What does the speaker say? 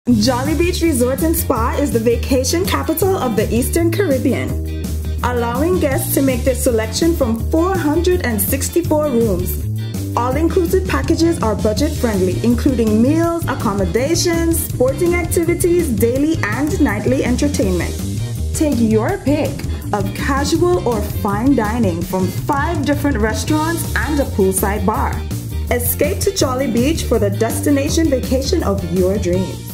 Jolly Beach Resort and Spa is the vacation capital of the Eastern Caribbean, allowing guests to make their selection from 464 rooms. All-inclusive packages are budget-friendly, including meals, accommodations, sporting activities, daily and nightly entertainment. Take your pick of casual or fine dining from 5 different restaurants and a poolside bar. Escape to Jolly Beach for the destination vacation of your dreams.